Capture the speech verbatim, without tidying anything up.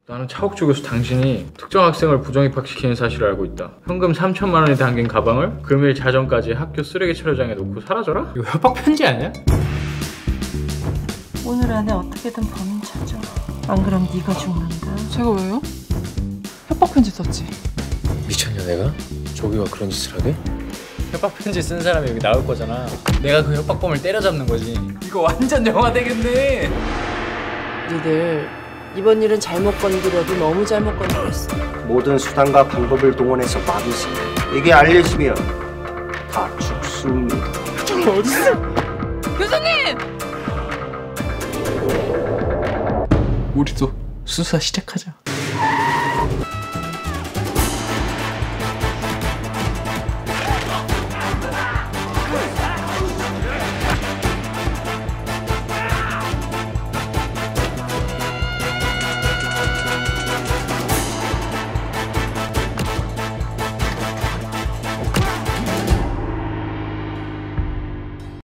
나는 차옥 쪽에서 당신이 특정 학생을 부정입학시키는 사실을 알고 있다. 현금 삼천만 원이 담긴 가방을 금일 자정까지 학교 쓰레기 처리장에 놓고 사라져라? 이거 협박 편지 아니야? 오늘 안에 어떻게든 범인 찾아. 안 그럼 네가 죽는다. 제가 왜요? 협박 편지 썼지. 미쳤냐 내가? 조기가 그런 짓을 하게? 협박 편지 쓴 사람이 여기 나올 거잖아. 내가 그 협박범을 때려잡는 거지. 이거 완전 영화 되겠네. 니들 이번 일은 잘못 건드려도 너무 잘못 건드렸어. 모든 수단과 방법을 동원해서 막으세요. 이게 알려지면 다 죽습니다. 저기 어딨어? 교수님! 우리도 수사 시작하자.